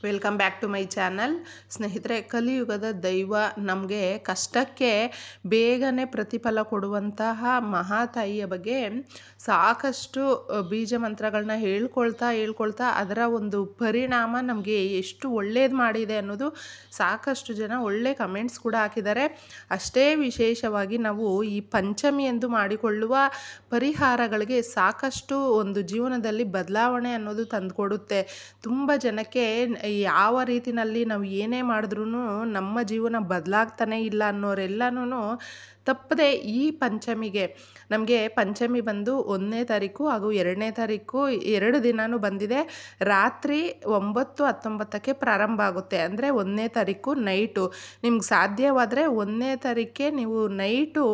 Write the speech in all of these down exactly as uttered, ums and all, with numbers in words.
Welcome back to my channel. ಸ್ನೇಹಿತರೆ, ಕಲಿಯುಗದ ದೈವ ನಮಗೆ ಕಷ್ಟಕ್ಕೆ ಬೇಗನೆ ಪ್ರತಿಫಲ ಕೊಡುವಂತಹ ಮಹಾತಾಯಿಯ ಬಗ್ಗೆ ಸಾಕಷ್ಟು ಬೀಜ ಮಂತ್ರಗಳನ್ನ ಹೇಳ್ಕೊಳ್ತಾ ಹೇಳ್ಕೊಳ್ತಾ ಅದರ ಒಂದು ಪರಿಣಾಮ ನಮಗೆ ಎಷ್ಟು ಒಳ್ಳೇದು ಮಾಡಿದೆ ಅನ್ನೋದು ಸಾಕಷ್ಟು ಜನ ಒಳ್ಳೆ ಕಮೆಂಟ್ಸ್ ಕೂಡ ಹಾಕಿದ್ದಾರೆ. ಅಷ್ಟೇ ವಿಶೇಷವಾಗಿ ನಾವು ಈ ಪಂಚಮಿ ಎಂದು ಮಾಡಿಕೊಳ್ಳುವ ಪರಿಹಾರಗಳಿಗೆ ಸಾಕಷ್ಟು ಒಂದು ಜೀವನದಲ್ಲಿ ಬದಲಾವಣೆ ಅನ್ನೋದು ತಂದುಕೊಡುತ್ತೆ. ತುಂಬ ಜನಕ್ಕೆ ಯಾವ ರೀತಿಯಲ್ಲಿ ನಾವು ಏನೇ ಮಾಡಿದ್ರೂ ನಮ್ಮ ಜೀವನ ಬದಲಾಗ್ತಾನೆ ಇಲ್ಲ ಅನ್ನೋರೆಲ್ಲನೂ ತಪ್ಪದೆ ಈ ಪಂಚಮಿಗೆ, ನಮಗೆ ಪಂಚಮಿ ಬಂದು ಒಂದನೇ ತಾರೀಕು ಹಾಗೂ ಎರಡನೇ ತಾರೀಕು ಎರಡು ದಿನವೂ ಬಂದಿದೆ. ರಾತ್ರಿ ಒಂಬತ್ತು ಹತ್ತೊಂಬತ್ತಕ್ಕೆ ಪ್ರಾರಂಭ ಆಗುತ್ತೆ. ಅಂದರೆ ಒಂದನೇ ತಾರೀಕು ನೈಟು ನಿಮ್ಗೆ ಸಾಧ್ಯವಾದರೆ ಒಂದನೇ ತಾರೀಕೆ ನೀವು ನೈಟು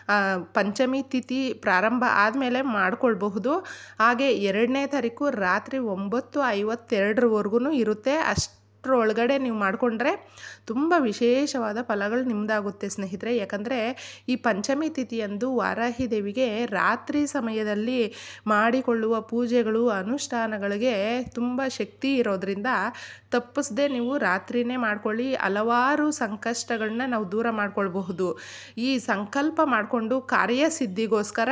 ಪಂಚಮಿ ತಿಥಿ ಪ್ರಾರಂಭ ಆದಮೇಲೆ ಮಾಡ್ಕೊಳ್ಬಹುದು. ಹಾಗೆ ಎರಡನೇ ತಾರೀಕು ರಾತ್ರಿ ಒಂಬತ್ತು ಐವತ್ತೆರಡರವರೆಗೂ ಇರುತ್ತೆ. ಅಷ್ಟರೊಳಗಡೆ ನೀವು ಮಾಡಿಕೊಂಡ್ರೆ ತುಂಬ ವಿಶೇಷವಾದ ಫಲಗಳು ನಿಮ್ಮದಾಗುತ್ತೆ ಸ್ನೇಹಿತರೆ. ಯಾಕಂದರೆ ಈ ಪಂಚಮಿ ತಿಥಿಯಂದು ವಾರಾಹಿ ದೇವಿಗೆ ರಾತ್ರಿ ಸಮಯದಲ್ಲಿ ಮಾಡಿಕೊಳ್ಳುವ ಪೂಜೆಗಳು ಅನುಷ್ಠಾನಗಳಿಗೆ ತುಂಬ ಶಕ್ತಿ ಇರೋದರಿಂದ ತಪ್ಪಿಸದೆ ನೀವು ರಾತ್ರಿನೇ ಮಾಡ್ಕೊಳ್ಳಿ. ಹಲವಾರು ಸಂಕಷ್ಟಗಳನ್ನ ನಾವು ದೂರ ಮಾಡ್ಕೊಳ್ಬಹುದು. ಈ ಸಂಕಲ್ಪ ಮಾಡಿಕೊಂಡು ಕಾರ್ಯಸಿದ್ಧಿಗೋಸ್ಕರ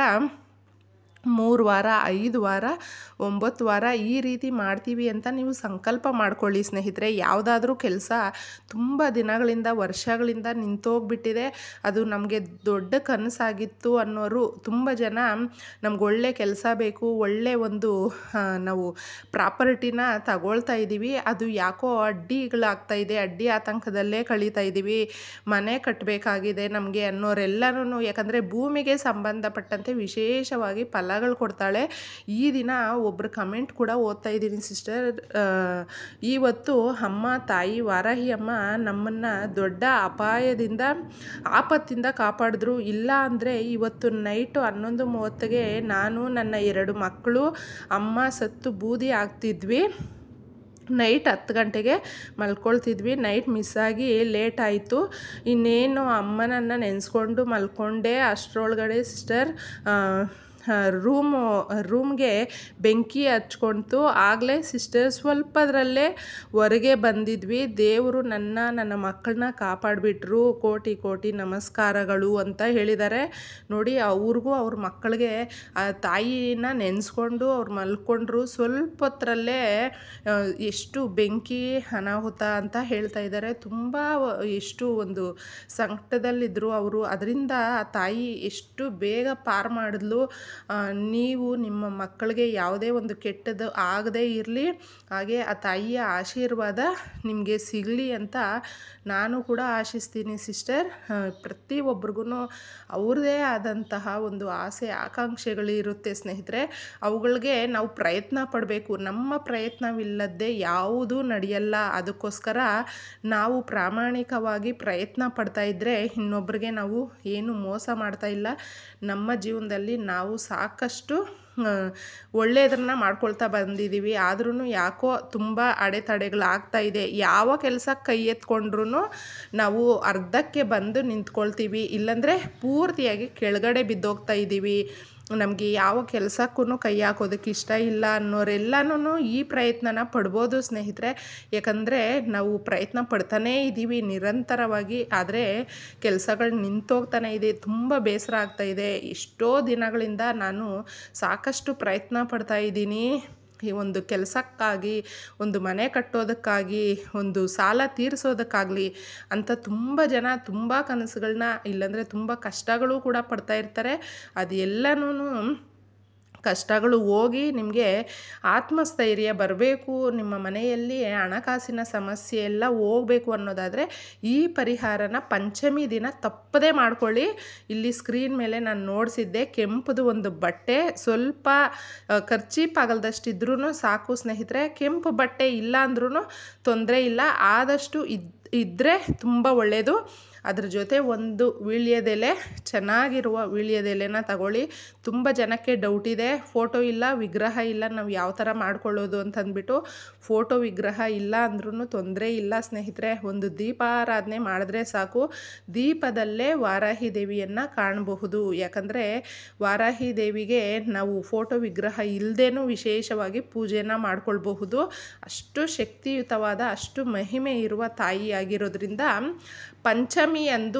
ಮೂರು ವಾರ ಐದು ವಾರ ಒಂಬತ್ತು ವಾರ ಈ ರೀತಿ ಮಾಡ್ತೀವಿ ಅಂತ ನೀವು ಸಂಕಲ್ಪ ಮಾಡ್ಕೊಳ್ಳಿ ಸ್ನೇಹಿತರೆ. ಯಾವುದಾದ್ರೂ ಕೆಲಸ ತುಂಬ ದಿನಗಳಿಂದ ವರ್ಷಗಳಿಂದ ನಿಂತೋಗ್ಬಿಟ್ಟಿದೆ, ಅದು ನಮಗೆ ದೊಡ್ಡ ಕನಸಾಗಿತ್ತು ಅನ್ನೋರು ತುಂಬ ಜನ ನಮ್ಗೆ ಒಳ್ಳೆ ಕೆಲಸ ಬೇಕು, ಒಳ್ಳೆ ಒಂದು ನಾವು ಪ್ರಾಪರ್ಟಿನ ತಗೊಳ್ತಾ ಇದ್ದೀವಿ, ಅದು ಯಾಕೋ ಅಡ್ಡಿಗಳಾಗ್ತಾ ಇದೆ, ಅಡ್ಡಿ ಆತಂಕದಲ್ಲೇ ಕಳೀತಾ ಇದ್ದೀವಿ, ಮನೆ ಕಟ್ಟಬೇಕಾಗಿದೆ ನಮಗೆ ಅನ್ನೋರೆಲ್ಲನೂ, ಯಾಕಂದರೆ ಭೂಮಿಗೆ ಸಂಬಂಧಪಟ್ಟಂತೆ ವಿಶೇಷವಾಗಿ ಫಲ ಕೊಡ್ತಾಳೆ. ಈ ದಿನ ಒಬ್ಬರು ಕಮೆಂಟ್ ಕೂಡ ಓದ್ತಾ ಇದ್ದೀನಿ ಸಿಸ್ಟರ್. ಇವತ್ತು ಅಮ್ಮ ತಾಯಿ ವಾರಾಹಿ ಅಮ್ಮ ನಮ್ಮನ್ನು ದೊಡ್ಡ ಅಪಾಯದಿಂದ ಆಪತ್ತಿಂದ ಕಾಪಾಡಿದ್ರು. ಇಲ್ಲ ಅಂದರೆ ಇವತ್ತು ನೈಟು ಹನ್ನೊಂದು ಮೂವತ್ತಿಗೆ ನಾನು ನನ್ನ ಎರಡು ಮಕ್ಕಳು ಅಮ್ಮ ಸತ್ತು ಬೂದಿ ಆಗ್ತಿದ್ವಿ. ನೈಟ್ ಹತ್ತು ಗಂಟೆಗೆ ಮಲ್ಕೊಳ್ತಿದ್ವಿ. ನೈಟ್ ಮಿಸ್ಸಾಗಿ ಲೇಟ್ ಆಯಿತು. ಇನ್ನೇನು ಅಮ್ಮನನ್ನು ನೆನೆಸ್ಕೊಂಡು ಮಲ್ಕೊಂಡೆ. ಅಷ್ಟರೊಳಗಡೆ ಸಿಸ್ಟರ್ ರೂಮು ರೂಮ್ಗೆ ಬೆಂಕಿ ಹಚ್ಕೊಳ್ತು. ಆಗಲೇ ಸಿಸ್ಟರ್ ಸ್ವಲ್ಪದರಲ್ಲೇ ಹೊರಗೆ ಬಂದಿದ್ವಿ. ದೇವರು ನನ್ನ ನನ್ನ ಮಕ್ಕಳನ್ನ ಕಾಪಾಡಿಬಿಟ್ರು, ಕೋಟಿ ಕೋಟಿ ನಮಸ್ಕಾರಗಳು ಅಂತ ಹೇಳಿದ್ದಾರೆ. ನೋಡಿ, ಅವ್ರಿಗೂ ಅವ್ರ ಮಕ್ಕಳಿಗೆ ಆ ತಾಯಿನ ನೆನೆಸ್ಕೊಂಡು ಅವ್ರು ಮಲ್ಕೊಂಡ್ರು. ಸ್ವಲ್ಪ ಹೊತ್ತರಲ್ಲೇ ಎಷ್ಟು ಬೆಂಕಿ ಅನಾಹುತ ಅಂತ ಹೇಳ್ತಾ ಇದ್ದಾರೆ. ತುಂಬ ಎಷ್ಟು ಒಂದು ಸಂಕಟದಲ್ಲಿದ್ದರು ಅವರು. ಅದರಿಂದ ಆ ತಾಯಿ ಎಷ್ಟು ಬೇಗ ಪಾರು ಮಾಡಿದ್ಲು. ನೀವು ನಿಮ್ಮ ಮಕ್ಕಳಿಗೆ ಯಾವುದೇ ಒಂದು ಕೆಟ್ಟದ್ದು ಆಗದೇ ಇರಲಿ, ಹಾಗೆ ಆ ತಾಯಿಯ ಆಶೀರ್ವಾದ ನಿಮಗೆ ಸಿಗಲಿ ಅಂತ ನಾನು ಕೂಡ ಆಶಿಸ್ತೀನಿ ಸಿಸ್ಟರ್. ಪ್ರತಿಯೊಬ್ಬರಿಗೂ ಅವ್ರದ್ದೇ ಆದಂತಹ ಒಂದು ಆಸೆ ಆಕಾಂಕ್ಷೆಗಳಿರುತ್ತೆ ಸ್ನೇಹಿತರೆ. ಅವುಗಳಿಗೆ ನಾವು ಪ್ರಯತ್ನ ಪಡಬೇಕು. ನಮ್ಮ ಪ್ರಯತ್ನವಿಲ್ಲದೆ ಯಾವುದೂ ನಡೆಯಲ್ಲ. ಅದಕ್ಕೋಸ್ಕರ ನಾವು ಪ್ರಾಮಾಣಿಕವಾಗಿ ಪ್ರಯತ್ನ ಪಡ್ತಾ ಇದ್ದರೆ ಇನ್ನೊಬ್ಬರಿಗೆ ನಾವು ಏನು ಮೋಸ ಮಾಡ್ತಾ ಇಲ್ಲ. ನಮ್ಮ ಜೀವನದಲ್ಲಿ ನಾವು ಸಾಕಷ್ಟು ಒಳ್ಳೆಯದನ್ನು ಮಾಡ್ಕೊಳ್ತಾ ಬಂದಿದ್ದೀವಿ. ಆದ್ರೂ ಯಾಕೋ ತುಂಬ ಅಡೆತಡೆಗಳಾಗ್ತಾ ಇದೆ. ಯಾವ ಕೆಲಸ ಕೈ ಎತ್ಕೊಂಡ್ರೂ ನಾವು ಅರ್ಧಕ್ಕೆ ಬಂದು ನಿಂತ್ಕೊಳ್ತೀವಿ, ಇಲ್ಲಾಂದರೆ ಪೂರ್ತಿಯಾಗಿ ಕೆಳಗಡೆ ಬಿದ್ದೋಗ್ತಾ ಇದ್ದೀವಿ. ನಮಗೆ ಯಾವ ಕೆಲಸಕ್ಕೂ ಕೈ ಹಾಕೋದಕ್ಕೆ ಇಷ್ಟ ಇಲ್ಲ ಅನ್ನೋರೆಲ್ಲನೂ ಈ ಪ್ರಯತ್ನನ ಪಡ್ಬೋದು ಸ್ನೇಹಿತರೆ. ಯಾಕಂದರೆ ನಾವು ಪ್ರಯತ್ನ ಪಡ್ತಾನೇ ಇದ್ದೀವಿ ನಿರಂತರವಾಗಿ, ಆದರೆ ಕೆಲಸಗಳು ನಿಂತೋಗ್ತಾನೆ ಇದೆ. ತುಂಬ ಬೇಸರ ಆಗ್ತಾಯಿದೆ. ಎಷ್ಟೋ ದಿನಗಳಿಂದ ನಾನು ಸಾಕಷ್ಟು ಪ್ರಯತ್ನ ಪಡ್ತಾ ಇದ್ದೀನಿ. ಈ ಒಂದು ಕೆಲಸಕ್ಕಾಗಿ, ಒಂದು ಮನೆ ಕಟ್ಟೋದಕ್ಕಾಗಿ, ಒಂದು ಸಾಲ ತೀರಿಸೋದಕ್ಕಾಗಲಿ ಅಂತ ತುಂಬ ಜನ ತುಂಬ ಕನಸುಗಳನ್ನ, ಇಲ್ಲಾಂದರೆ ತುಂಬ ಕಷ್ಟಗಳು ಕೂಡ ಪಡ್ತಾ ಇರ್ತಾರೆ. ಅದೆಲ್ಲನೂ ಕಷ್ಟಗಳು ಹೋಗಿ ನಿಮಗೆ ಆತ್ಮಸ್ಥೈರ್ಯ ಬರಬೇಕು, ನಿಮ್ಮ ಮನೆಯಲ್ಲಿ ಹಣಕಾಸಿನ ಸಮಸ್ಯೆ ಎಲ್ಲ ಹೋಗಬೇಕು ಅನ್ನೋದಾದರೆ ಈ ಪರಿಹಾರನ ಪಂಚಮಿ ದಿನ ತಪ್ಪದೇ ಮಾಡ್ಕೊಳ್ಳಿ. ಇಲ್ಲಿ ಸ್ಕ್ರೀನ್ ಮೇಲೆ ನಾನು ನೋಡಿಸಿದ್ದೆ ಕೆಂಪುದು ಒಂದು ಬಟ್ಟೆ, ಸ್ವಲ್ಪ ಖರ್ಚೀಪ್ ಆಗಲ್ದಷ್ಟಿದ್ರೂ ಸಾಕು ಸ್ನೇಹಿತರೆ. ಕೆಂಪು ಬಟ್ಟೆ ಇಲ್ಲ ಅಂದ್ರೂ ತೊಂದರೆ ಇಲ್ಲ, ಆದಷ್ಟು ಇದ್ ಇದ್ದರೆ ತುಂಬ ಒಳ್ಳೆಯದು. ಅದ್ರ ಜೊತೆ ಒಂದು ವೀಳ್ಯದೆಲೆ, ಚೆನ್ನಾಗಿರುವ ವೀಳ್ಯದೆಲೆನ ತಗೊಳ್ಳಿ. ತುಂಬ ಜನಕ್ಕೆ ಡೌಟ್ ಇದೆ, ಫೋಟೋ ಇಲ್ಲ, ವಿಗ್ರಹ ಇಲ್ಲ, ನಾವು ಯಾವ ಥರ ಮಾಡ್ಕೊಳ್ಳೋದು ಅಂತಂದ್ಬಿಟ್ಟು. ಫೋಟೋ ವಿಗ್ರಹ ಇಲ್ಲ ಅಂದ್ರೂ ತೊಂದರೆ ಇಲ್ಲ ಸ್ನೇಹಿತರೆ, ಒಂದು ದೀಪಾರಾಧನೆ ಮಾಡಿದ್ರೆ ಸಾಕು. ದೀಪದಲ್ಲೇ ವಾರಾಹಿ ದೇವಿಯನ್ನು ಕಾಣಬಹುದು. ಯಾಕಂದರೆ ವಾರಾಹಿ ದೇವಿಗೆ ನಾವು ಫೋಟೋ ವಿಗ್ರಹ ಇಲ್ಲದೇನೂ ವಿಶೇಷವಾಗಿ ಪೂಜೆನ ಮಾಡ್ಕೊಳ್ಬಹುದು. ಅಷ್ಟು ಶಕ್ತಿಯುತವಾದ, ಅಷ್ಟು ಮಹಿಮೆ ಇರುವ ತಾಯಿಯಾಗಿರೋದ್ರಿಂದ ಪಂಚಮಿ ಅಂದು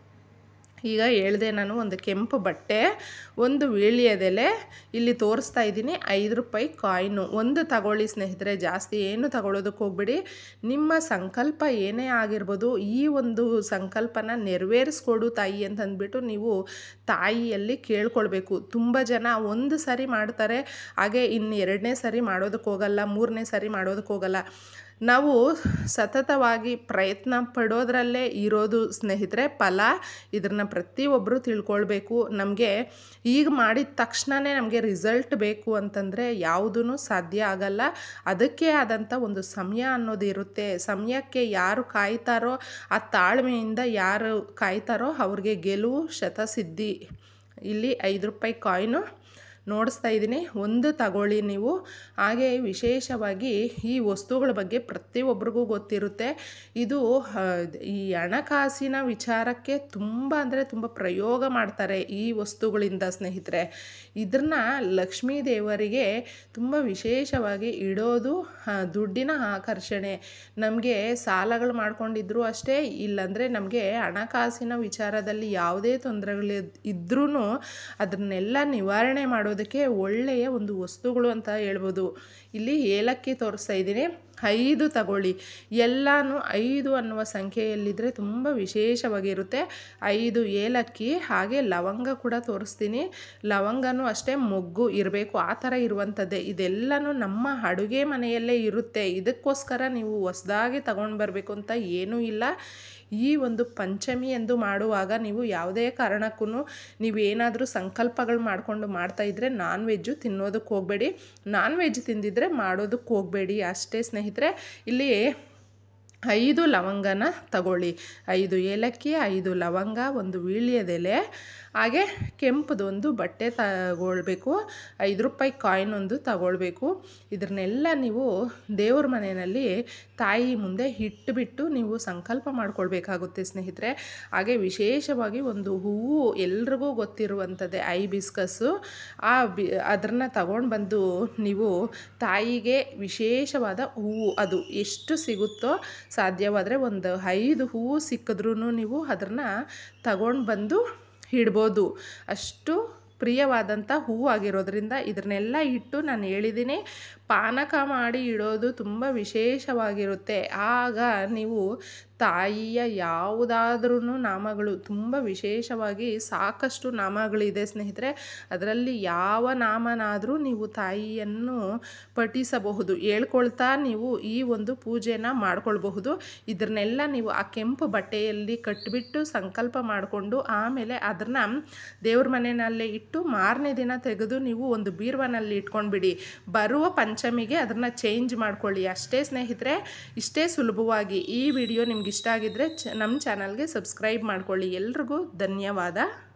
ಈಗ ಹೇಳಿದೆ ನಾನು, ಒಂದು ಕೆಂಪು ಬಟ್ಟೆ, ಒಂದು ವೀಳ್ಯದೆಲೆ, ಇಲ್ಲಿ ತೋರಿಸ್ತಾ ಇದ್ದೀನಿ ಐದು ರೂಪಾಯಿ ಕಾಯಿನು, ಒಂದು ತಗೊಳ್ಳಿ ಸ್ನೇಹಿತರೆ. ಜಾಸ್ತಿ ಏನು ತಗೊಳ್ಳೋದಕ್ಕೆ ಹೋಗ್ಬೇಡಿ. ನಿಮ್ಮ ಸಂಕಲ್ಪ ಏನೇ ಆಗಿರ್ಬೋದು, ಈ ಒಂದು ಸಂಕಲ್ಪನ ನೆರವೇರಿಸ್ಕೊಡು ತಾಯಿ ಅಂತಂದ್ಬಿಟ್ಟು ನೀವು ತಾಯಿಯಲ್ಲಿ ಕೇಳ್ಕೊಳ್ಬೇಕು. ತುಂಬ ಜನ ಒಂದು ಸರಿ ಮಾಡ್ತಾರೆ, ಹಾಗೆ ಇನ್ನು ಎರಡನೇ ಸರಿ ಮಾಡೋದಕ್ಕೆ ಹೋಗಲ್ಲ, ಮೂರನೇ ಸರಿ ಮಾಡೋದಕ್ಕೆ ಹೋಗಲ್ಲ. ನಾವು ಸತತವಾಗಿ ಪ್ರಯತ್ನ ಪಡೋದ್ರಲ್ಲೇ ಇರೋದು ಸ್ನೇಹಿತರೆ ಫಲ. ಇದನ್ನು ಪ್ರತಿಯೊಬ್ಬರು ತಿಳ್ಕೊಳ್ಬೇಕು. ನಮಗೆ ಈಗ ಮಾಡಿದ ತಕ್ಷಣವೇ ನಮಗೆ ರಿಸಲ್ಟ್ ಬೇಕು ಅಂತಂದರೆ ಯಾವುದೂ ಸಾಧ್ಯ ಆಗಲ್ಲ. ಅದಕ್ಕೆ ಆದಂಥ ಒಂದು ಸಮಯ ಅನ್ನೋದು ಇರುತ್ತೆ. ಸಮಯಕ್ಕೆ ಯಾರು ಕಾಯ್ತಾರೋ, ಆ ತಾಳ್ಮೆಯಿಂದ ಯಾರು ಕಾಯ್ತಾರೋ ಅವ್ರಿಗೆ ಗೆಲುವು ಶತಸಿದ್ಧಿ. ಇಲ್ಲಿ ಐದು ರೂಪಾಯಿ ಕಾಯಿನು ನೋಡಿಸ್ತಾ ಇದ್ದೀನಿ, ಒಂದು ತಗೊಳ್ಳಿ ನೀವು. ಹಾಗೆ ವಿಶೇಷವಾಗಿ ಈ ವಸ್ತುಗಳ ಬಗ್ಗೆ ಪ್ರತಿಯೊಬ್ಬರಿಗೂ ಗೊತ್ತಿರುತ್ತೆ. ಇದು ಈ ಹಣಕಾಸಿನ ವಿಚಾರಕ್ಕೆ ತುಂಬ ಅಂದರೆ ತುಂಬ ಪ್ರಯೋಗ ಮಾಡ್ತಾರೆ ಈ ವಸ್ತುಗಳಿಂದ ಸ್ನೇಹಿತರೆ. ಇದನ್ನು ಲಕ್ಷ್ಮೀ ದೇವರಿಗೆ ತುಂಬ ವಿಶೇಷವಾಗಿ ಇಡೋದು ದುಡ್ಡಿನ ಆಕರ್ಷಣೆ. ನಮಗೆ ಸಾಲಗಳು ಮಾಡ್ಕೊಂಡಿದ್ರು ಅಷ್ಟೇ, ಇಲ್ಲಾಂದರೆ ನಮಗೆ ಹಣಕಾಸಿನ ವಿಚಾರದಲ್ಲಿ ಯಾವುದೇ ತೊಂದರೆಗಳು ಇದ್ರೂ ಅದನ್ನೆಲ್ಲ ನಿವಾರಣೆ ಮಾಡೋದು ಅದಕ್ಕೆ ಒಳ್ಳೆಯ ಒಂದು ವಸ್ತುಗಳು ಅಂತ ಹೇಳ್ಬೋದು. ಇಲ್ಲಿ ಏಲಕ್ಕಿ ತೋರಿಸ್ತಾ ಇದ್ದೀನಿ, ಐದು ತಗೊಳ್ಳಿ. ಎಲ್ಲನೂ ಐದು ಅನ್ನುವ ಸಂಖ್ಯೆಯಲ್ಲಿದ್ದರೆ ತುಂಬ ವಿಶೇಷವಾಗಿರುತ್ತೆ. ಐದು ಏಲಕ್ಕಿ, ಹಾಗೆ ಲವಂಗ ಕೂಡ ತೋರಿಸ್ತೀನಿ. ಲವಂಗನೂ ಅಷ್ಟೇ ಮೊಗ್ಗು ಇರಬೇಕು, ಆ ಥರ ಇರುವಂಥದ್ದೇ. ಇದೆಲ್ಲನೂ ನಮ್ಮ ಅಡುಗೆ ಮನೆಯಲ್ಲೇ ಇರುತ್ತೆ. ಇದಕ್ಕೋಸ್ಕರ ನೀವು ಹೊಸದಾಗಿ ತಗೊಂಡು ಬರಬೇಕು ಅಂತ ಏನೂ ಇಲ್ಲ. ಈ ಒಂದು ಪಂಚಮಿ ಎಂದು ಮಾಡುವಾಗ ನೀವು ಯಾವುದೇ ಕಾರಣಕ್ಕೂ ನೀವೇನಾದರೂ ಸಂಕಲ್ಪಗಳು ಮಾಡಿಕೊಂಡು ಮಾಡ್ತಾಯಿದ್ರೆ ನಾನ್ ವೆಜ್ಜು ತಿನ್ನೋದಕ್ಕೆ ಹೋಗಬೇಡಿ. ನಾನ್ ವೆಜ್ ತಿಂದಿದ್ರೆ ಮಾಡೋದಕ್ಕೆ ಹೋಗಬೇಡಿ ಅಷ್ಟೇ ಸ್ನೇಹಿತರೆ. ಇಲ್ಲಿ ಐದು ಲವಂಗನ ತಗೊಳ್ಳಿ, ಐದು ಏಲಕ್ಕಿ, ಐದು ಲವಂಗ, ಒಂದು ವೀಳ್ಯದೆಲೆ, ಹಾಗೆ ಕೆಂಪುದೊಂದು ಬಟ್ಟೆ ತಗೊಳ್ಬೇಕು. ಐದು ರೂಪಾಯಿ ಕಾಯಿನ್ ಒಂದು ತಗೊಳ್ಬೇಕು. ಇದನ್ನೆಲ್ಲ ನೀವು ದೇವ್ರ ಮನೆಯಲ್ಲಿ ತಾಯಿ ಮುಂದೆ ಇಟ್ಟುಬಿಟ್ಟು ನೀವು ಸಂಕಲ್ಪ ಮಾಡ್ಕೊಳ್ಬೇಕಾಗುತ್ತೆ ಸ್ನೇಹಿತರೆ. ಹಾಗೆ ವಿಶೇಷವಾಗಿ ಒಂದು ಹೂವು ಎಲ್ರಿಗೂ ಗೊತ್ತಿರುವಂಥದ್ದೇ ಐಬಿಸ್ಕಸ್ಸು. ಆ ಬಿ ಅದನ್ನು ತಗೊಂಡು ಬಂದು ನೀವು ತಾಯಿಗೆ ವಿಶೇಷವಾದ ಹೂವು, ಅದು ಎಷ್ಟು ಸಿಗುತ್ತೋ ಸಾಧ್ಯವಾದರೆ ಒಂದು ಐದು ಹೂವು ಸಿಕ್ಕಿದ್ರೂ ನೀವು ಅದನ್ನು ತಗೊಂಡು ಬಂದು ಇಡ್ಬೋದು. ಅಷ್ಟು ಪ್ರಿಯವಾದಂಥ ಹೂವು ಆಗಿರೋದ್ರಿಂದ ಇದನ್ನೆಲ್ಲ ಇಟ್ಟು ನಾನು ಹೇಳಿದ್ದೀನಿ, ಪಾನಕ ಮಾಡಿ ಇಡೋದು ತುಂಬ ವಿಶೇಷವಾಗಿರುತ್ತೆ. ಆಗ ನೀವು ತಾಯಿಯ ಯಾವುದಾದ್ರೂ ನಾಮಗಳು, ತುಂಬ ವಿಶೇಷವಾಗಿ ಸಾಕಷ್ಟು ನಾಮಗಳಿದೆ ಸ್ನೇಹಿತರೆ. ಅದರಲ್ಲಿ ಯಾವ ನಾಮನಾದರೂ ನೀವು ತಾಯಿಯನ್ನು ಪಠಿಸಬಹುದು, ಹೇಳ್ಕೊಳ್ತಾ ನೀವು ಈ ಒಂದು ಪೂಜೆನ ಮಾಡ್ಕೊಳ್ಬಹುದು. ಇದನ್ನೆಲ್ಲ ನೀವು ಆ ಕೆಂಪು ಬಟ್ಟೆಯಲ್ಲಿ ಕಟ್ಟಿಬಿಟ್ಟು ಸಂಕಲ್ಪ ಮಾಡಿಕೊಂಡು ಆಮೇಲೆ ಅದನ್ನು ದೇವ್ರ ಮನೆಯಲ್ಲೇ ಇಟ್ಟು ಮಾರನೇ ದಿನ ತೆಗೆದು ನೀವು ಒಂದು ಬೀರ್ವನಲ್ಲಿ ಇಟ್ಕೊಂಡ್ಬಿಡಿ. ಬರುವ ಪಂಚಮಿಗೆ ಅದನ್ನು ಚೇಂಜ್ ಮಾಡ್ಕೊಳ್ಳಿ ಅಷ್ಟೇ ಸ್ನೇಹಿತರೆ. ಇಷ್ಟೇ ಸುಲಭವಾಗಿ. ಈ ವಿಡಿಯೋ ನಿಮ್ಗೆ ಇಷ್ಟ ಆಗಿದ್ದರೆ ಚ ನಮ್ಮ ಚಾನಲ್ಗೆ ಸಬ್ಸ್ಕ್ರೈಬ್ ಮಾಡ್ಕೊಳ್ಳಿ. ಎಲ್ರಿಗೂ ಧನ್ಯವಾದ.